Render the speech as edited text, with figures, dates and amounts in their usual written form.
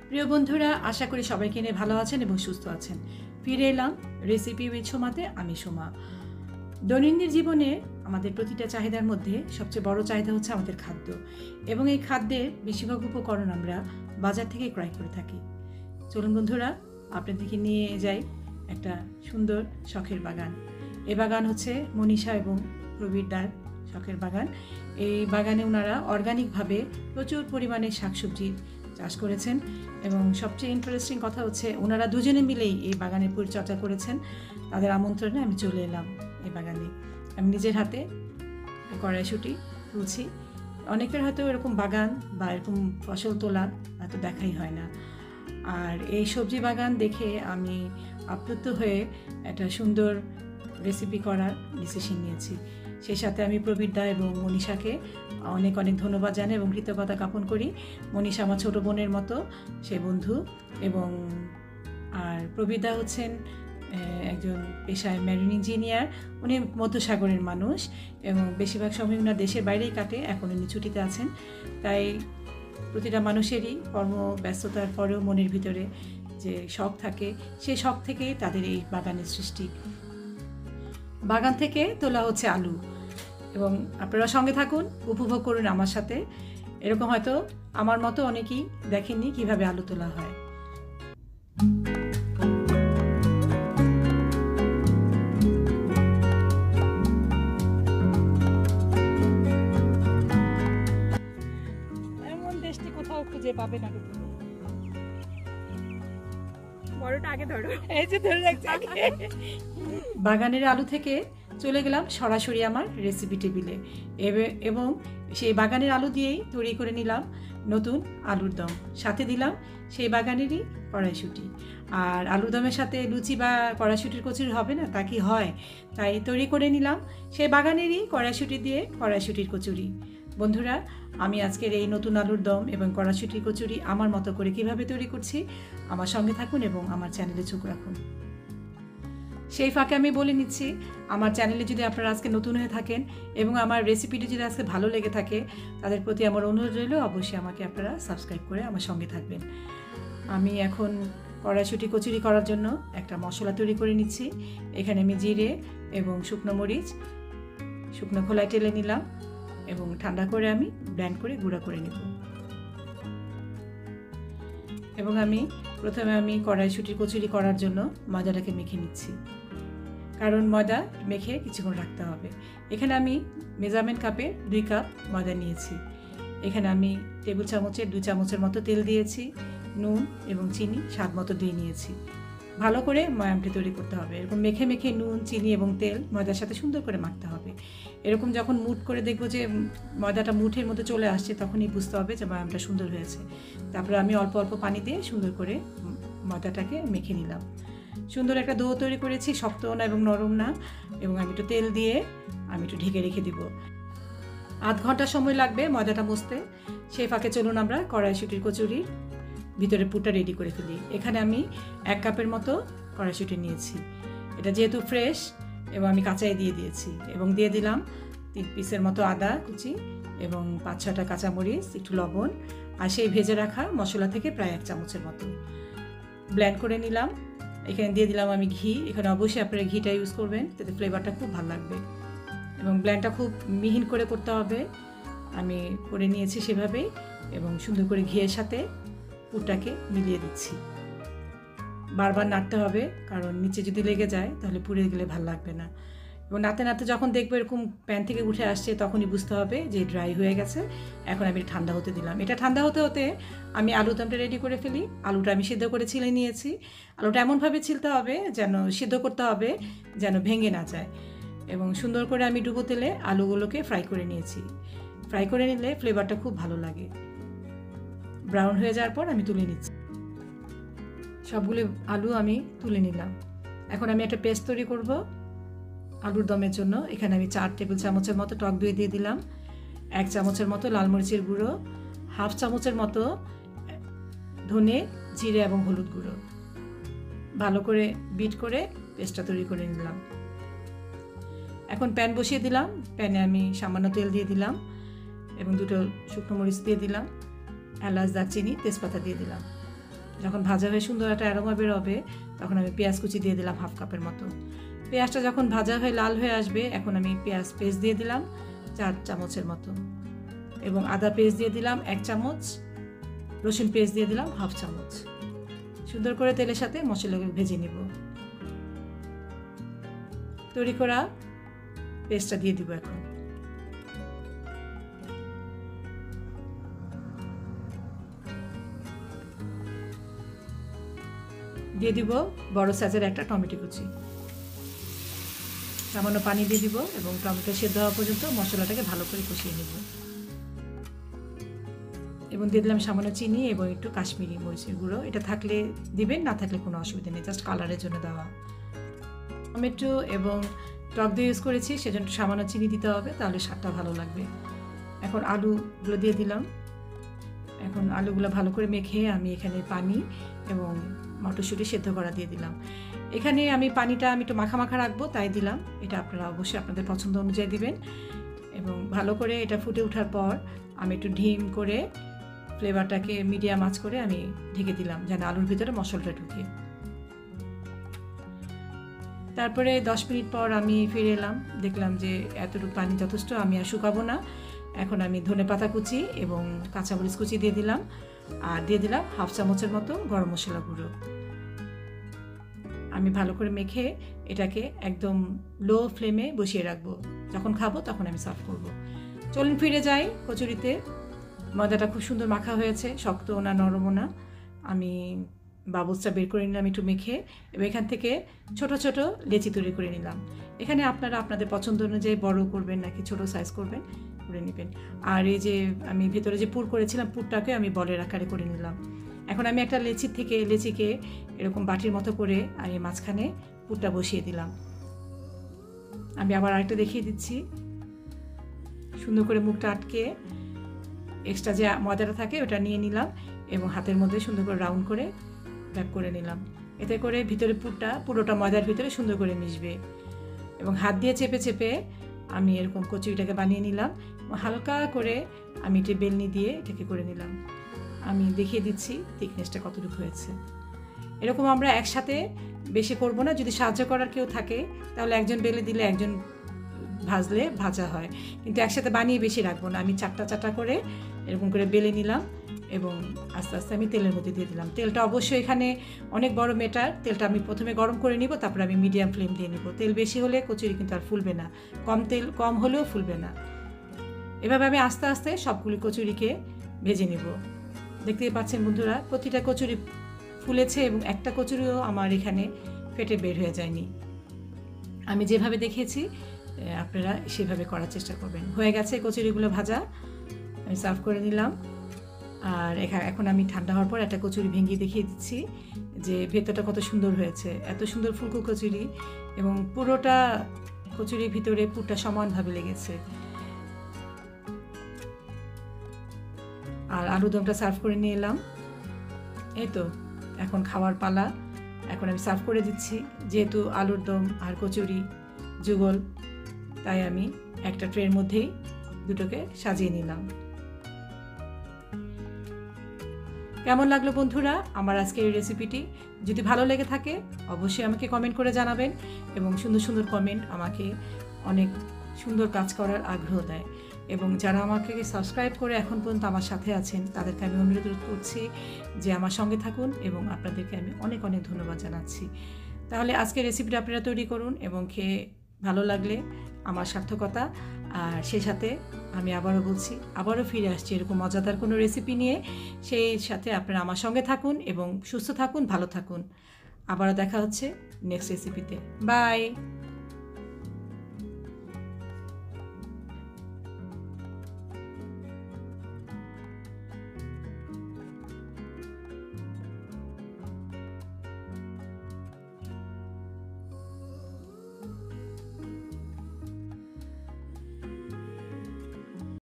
প্রিয় বন্ধুরা, আশা করি সবাইকে নিয়ে ভালো আছেন এবং সুস্থ আছেন। ফিরে এলাম রেসিপি উইথ শোমাতে। আমি শোমা। দৈনন্দিন জীবনে আমাদের প্রতিটা চাহিদার মধ্যে সবচেয়ে বড় চাহিদা হচ্ছে আমাদের খাদ্য, এবং এই খাদ্যের বেশিরভাগ উপকরণ আমরা বাজার থেকে ক্রয় করে থাকি। চলুন বন্ধুরা, আপনাদেরকে নিয়ে যাই একটা সুন্দর শখের বাগান। এই বাগান হচ্ছে মনীষা এবং প্রবীরদার শখের বাগান। এই বাগানে ওনারা অর্গানিকভাবে প্রচুর পরিমাণে শাকসবজি চাষ করেছেন, এবং সবচেয়ে ইন্টারেস্টিং কথা হচ্ছে ওনারা দুজনে মিলেই এই বাগানের পরিচর্যা করেছেন। তাদের আমন্ত্রণে আমি চলে এলাম এই বাগানে। আমি নিজের হাতে কড়াইশুঁটি তুলছি। অনেকের হয়তো এরকম বাগান বা এরকম ফসল তোলা এত দেখাই হয় না। আর এই সবজি বাগান দেখে আমি আপ্লুত হয়ে একটা সুন্দর রেসিপি করার ডিসিশন নিয়েছি। সেই সাথে আমি প্রবীরদা এবং মনীষাকে অনেক অনেক ধন্যবাদ জানাই এবং কৃতজ্ঞতা জ্ঞাপন করি। মনীষা আমার ছোটো বোনের মতো, সে বন্ধু, এবং আর প্রবীরদা হচ্ছেন একজন পেশায় মেরিন ইঞ্জিনিয়ার। উনি মধ্যসাগরের মানুষ এবং বেশিরভাগ সময় ওনার দেশের বাইরেই কাটে। এখন উনি ছুটিতে আছেন। তাই প্রতিটা মানুষেরই কর্মব্যস্ততার পরেও মনের ভিতরে যে শখ থাকে, সেই শখ থেকেই তাদের এই বাগানের সৃষ্টি। বাগান থেকে তোলা হচ্ছে আলু, এবং আপনারা সঙ্গে থাকুন, উপভোগ করুন আমার সাথে। এরকম হয়তো আমার মতো অনেকেই দেখেননি কিভাবে আলু তোলা হয়। এমন দেশটি কোথাও খুঁজে পাবে না। বড়টা আগে ধরো, এই যে ধরে রাখছি। বাগানের আলু থেকে চলে গেলাম সরাসরি আমার রেসিপি টেবিলে, এবং সেই বাগানের আলু দিয়েই তৈরি করে নিলাম নতুন আলুর দম। সাথে দিলাম সেই বাগানেরই কড়াইশুঁটি। আর আলুর দমের সাথে লুচি বা কড়াইশুঁটির কচুরি হবে না, তা কি হয়? তাই তৈরি করে নিলাম সেই বাগানেরই কড়াইশুঁটি দিয়ে কড়াইশুঁটির কচুরি। বন্ধুরা, আমি আজকের এই নতুন আলুর দম এবং কড়াইশুঁটির কচুরি আমার মতো করে কিভাবে তৈরি করছি, আমার সঙ্গে থাকুন এবং আমার চ্যানেলে চোখ রাখুন। সেই ফাঁকে আমি বলে নিচ্ছি, আমার চ্যানেলে যদি আপনারা আজকে নতুন হয়ে থাকেন এবং আমার রেসিপিটি যদি আজকে ভালো লেগে থাকে, তাদের প্রতি আমার অনুরোধ রইল অবশ্যই আমাকে আপনারা সাবস্ক্রাইব করে আমার সঙ্গে থাকবেন। আমি এখন কড়াইশুঁটি কচুরি করার জন্য একটা মশলা তৈরি করে নিচ্ছি। এখানে আমি জিরে এবং শুকনো মরিচ শুকনো খোলায় টেলে নিলাম এবং ঠান্ডা করে আমি ব্লেন্ড করে গুঁড়া করে নেব। এবং প্রথমে আমি কড়াইশুঁটির কচুরি করার জন্য ময়দাটাকে মেখে নিচ্ছি, কারণ ময়দা মেখে কিছুক্ষণ রাখতে হবে। এখানে আমি মেজারমেন্ট কাপে 2 কাপ ময়দা নিয়েছি। এখানে আমি টেবিল চামচের 2 চামচের মতো তেল দিয়েছি। নুন এবং চিনি স্বাদ মতো দিয়ে নিয়েছি। ভালো করে ময়ামটি তৈরি করতে হবে। এরকম মেখে মেখে নুন, চিনি এবং তেল ময়দার সাথে সুন্দর করে মাখতে হবে। এরকম যখন মুঠ করে দেখবো যে ময়দাটা মুঠের মধ্যে চলে আসছে, তখনই বুঝতে হবে যে ময়ামটা সুন্দর হয়েছে। তারপরে আমি অল্প অল্প পানি দিয়ে সুন্দর করে ময়দাটাকে মেখে নিলাম। সুন্দর একটা ডো তৈরি করেছি, শক্তও না এবং নরম না। এবং আমি একটু তেল দিয়ে আমি একটু ঢেকে রেখে দিব। আধ ঘন্টা সময় লাগবে ময়দাটা মুছতে। সেই ফাঁকে চলুন আমরা কড়াইশুঁটির কচুরির ভিতরে পুরটা রেডি করে ফেলি। এখানে আমি 1 কাপের মতো কড়াইশুঁটি নিয়েছি। এটা যেহেতু ফ্রেশ এবং আমি কাঁচাই দিয়ে দিয়েছি, এবং দিয়ে দিলাম 3 পিসের মতো আদা কুচি এবং 5-6টা কাঁচামরিচ, একটু লবণ, আর সেই ভেজে রাখা মশলা থেকে প্রায় 1 চামচের মতো ব্লেন্ড করে নিলাম। এখানে দিয়ে দিলাম আমি ঘি। এখানে অবশ্যই আপনারা ঘিটা ইউজ করবেন, তাতে ফ্লেভারটা খুব ভালো লাগবে। এবং ব্লেন্ডটা খুব মিহিন করে করতে হবে। আমি করে নিয়েছি সেভাবেই, এবং সুন্দর করে ঘিয়ের সাথে পুরটাকে মিলিয়ে দিচ্ছি। বারবার নাড়তে হবে, কারণ নিচে যদি লেগে যায় তাহলে পুড়ে গেলে ভালো লাগবে না। এবং নাড়তে নাড়তে যখন দেখবো এরকম প্যান থেকে উঠে আসছে, তখনই বুঝতে হবে যে ড্রাই হয়ে গেছে। এখন আমি ঠান্ডা হতে দিলাম। এটা ঠান্ডা হতে হতে আমি আলু দমটা রেডি করে ফেলি। আলুটা আমি সিদ্ধ করে ছিলে নিয়েছি। আলুটা এমনভাবে ছিলতে হবে যেন, সিদ্ধ করতে হবে যেন ভেঙে না যায়। এবং সুন্দর করে আমি ডুবো তেলে আলুগুলোকে ফ্রাই করে নিয়েছি। ফ্রাই করে নিলে ফ্লেভারটা খুব ভালো লাগে। ব্রাউন হয়ে যাওয়ার পর আমি তুলে নিচ্ছি। সবগুলো আলু আমি তুলে নিলাম। এখন আমি একটা পেস্ট তৈরি করব আলুর দমের জন্য। এখানে আমি 4 টেবিল চামচের মতো টক দই দিয়ে দিলাম, 1 চামচের মতো লাল মরিচের গুঁড়ো, 1/2 চামচের মতো ধনে, জিরে এবং হলুদ গুঁড়ো। ভালো করে বিট করে পেস্টটা তৈরি করে নিলাম। এখন প্যান বসিয়ে দিলাম। প্যানে আমি সামান্য তেল দিয়ে দিলাম এবং 2টো শুকনো মরিচ দিয়ে দিলাম, এলাচ, দারচিনি, তেজপাতা দিয়ে দিলাম। যখন ভাজা হয়ে সুন্দর একটা অ্যারোমা বেরোবে তখন আমি পেঁয়াজ কুচি দিয়ে দিলাম 1/2 কাপের মতো। পেঁয়াজটা যখন ভাজা হয়ে লাল হয়ে আসবে এখন আমি পেঁয়াজ পেস্ট দিয়ে দিলাম 4 চামচের মতো, এবং আদা পেস্ট দিয়ে দিলাম 1 চামচ, রসুন পেস্ট দিয়ে দিলাম 1/2 চামচ। সুন্দর করে তেলের সাথে মশলাগুলো ভেজে নিব। তৈরি করা পেস্টটা দিয়ে দিব। এখন দিয়ে দিব বড় সাইজের একটা টমেটো কুচি, সামান্য পানি দিয়ে দিব এবং টমেটো সেদ্ধ হওয়া পর্যন্ত মশলাটাকে ভালো করে কষিয়ে নেব। এবং দিয়ে দিলাম সামান্য চিনি এবং একটু কাশ্মীরি মরিচের গুঁড়ো। এটা থাকলে দিবেন, না থাকলে কোনো অসুবিধা নেই, জাস্ট কালারের জন্য দেওয়া। টমেটো এবং টক দই ইউজ করেছি, সেজন্য সামান্য চিনি দিতে হবে, তাহলে স্বাদটা ভালো লাগবে। এখন আলুগুলো দিয়ে দিলাম। এখন আলুগুলো ভালো করে মেখে আমি এখানে পানি এবং মটরশুঁটি সেদ্ধ করা দিয়ে দিলাম। এখানে আমি পানিটা একটু মাখা মাখা রাখবো, তাই দিলাম। এটা আপনারা অবশ্যই আপনাদের পছন্দ অনুযায়ী দিবেন। এবং ভালো করে এটা ফুটে ওঠার পর আমি একটু ঢিম করে ফ্লেভারটাকে মিডিয়াম আঁচ করে আমি ঢেকে দিলাম, যেন আলুর ভিতরে মশলাটা ঢুকে। তারপরে 10 মিনিট পর আমি ফিরে এলাম, দেখলাম যে এতটুকু পানি যথেষ্ট, আমি আর শুকাবো না। এখন আমি ধনেপাতা কুচি এবং কাঁচামরিচ কুচি দিয়ে দিলাম, আর দিয়ে দিলাম 1/2 চামচের মতো গরম মশলা গুঁড়ো। আমি ভালো করে মেখে এটাকে একদম লো ফ্লেমে বসিয়ে রাখবো। যখন খাবো তখন আমি সার্ভ করব। চলুন ফিরে যাই কচুরিতে। ময়দাটা খুব সুন্দর মাখা হয়েছে, শক্তও না নরমও না। আমি বাবলসটা বের করে নিলাম একটু মেখে, এবং এখান থেকে ছোট ছোট লেচি তৈরি করে নিলাম। এখানে আপনারা আপনাদের পছন্দ অনুযায়ী বড় করবেন নাকি ছোট সাইজ করবেন করে নেবেন। আর এই যে আমি ভেতরে যে পুর করেছিলাম, পুরটাকে আমি বলের আকারে করে নিলাম। এখন আমি একটা লেচিকে এরকম বাটির মতো করে আমি মাঝখানে পুরটা বসিয়ে দিলাম। আমি আবার আরেকটা দেখিয়ে দিচ্ছি। সুন্দর করে মুখটা আটকে এক্সট্রা যে ময়দাটা থাকে ওটা নিয়ে নিলাম এবং হাতের মধ্যে সুন্দর করে রাউন্ড করে র্যাপ করে নিলাম। এতে করে ভিতরে পুরোটা ময়দার ভিতরে সুন্দর করে মিশবে। এবং হাত দিয়ে চেপে চেপে আমি এরকম কচুরিটাকে বানিয়ে নিলাম। হালকা করে আমি এটা বেলনি দিয়ে এটাকে করে নিলাম। আমি দেখিয়ে দিচ্ছি থিকনেসটা কতটুকু হয়েছে। এরকম আমরা একসাথে বেশি করব না, যদি সাহায্য করার কেউ থাকে তাহলে একজন বেলে দিলে একজন ভাজলে ভাজা হয়, কিন্তু একসাথে বানিয়ে বেশি রাখবো না। আমি চারটা করে এরকম করে বেলে নিলাম এবং আস্তে আস্তে আমি তেলের মধ্যে দিয়ে দিলাম। তেলটা অবশ্যই এখানে অনেক বড় ম্যাটার। তেলটা আমি প্রথমে গরম করে নিব, তারপরে আমি মিডিয়াম ফ্লেম দিয়ে নিব। তেল বেশি হলে কচুরি কিন্তু আর ফুলবে না, কম হলেও ফুলবে না। এভাবে আমি আস্তে আস্তে সবগুলি কচুরিকে ভেজে নিব। দেখতেই পাচ্ছেন বন্ধুরা, প্রতিটা কচুরি ফুলেছে এবং একটা কচুরিও আমার এখানে ফেটে বের হয়ে যায়নি। আমি যেভাবে দেখিয়েছি আপনারা সেভাবে করার চেষ্টা করবেন। হয়ে গেছে কচুরিগুলো ভাজা, আমি সার্ভ করে নিলাম। আর এখন আমি ঠান্ডা হওয়ার পর একটা কচুরি ভেঙে দেখিয়ে দিচ্ছি যে ভেতরটা কত সুন্দর হয়েছে। এত সুন্দর ফুলকো কচুরি এবং পুরোটা কচুরির ভিতরে পুরটা সমানভাবে লেগেছে। আর আলু দমটা সার্ভ করে নিয়ে এলাম। এই তো এখন খাওয়ার পালা। এখন আমি সার্ভ করে দিচ্ছি। যেহেতু আলুর দম আর কচুরি যুগল, তাই আমি একটা ট্রের মধ্যেই দুটোকে সাজিয়ে নিলাম। কেমন লাগলো বন্ধুরা আমার আজকের এই রেসিপিটি? যদি ভালো লেগে থাকে অবশ্যই আমাকে কমেন্ট করে জানাবেন, এবং সুন্দর সুন্দর কমেন্ট আমাকে অনেক সুন্দর কাজ করার আগ্রহ দেয়। এবং যারা আমাকে সাবস্ক্রাইব করে এখন পর্যন্ত আমার সাথে আছেন তাদেরকে আমি অনুরোধ করছি যে আমার সঙ্গে থাকুন, এবং আপনাদেরকে আমি অনেক অনেক ধন্যবাদ জানাচ্ছি। তাহলে আজকের রেসিপিটা আপনারা তৈরি করুন এবং খেয়ে ভালো লাগলে আমার সার্থকতা। আর সেই সাথে আমি আবারও ফিরে আসছি এরকম মজাদার কোনো রেসিপি নিয়ে। সেই সাথে আপনারা আমার সঙ্গে থাকুন এবং সুস্থ থাকুন, ভালো থাকুন। আবারও দেখা হচ্ছে নেক্সট রেসিপিতে। বাই।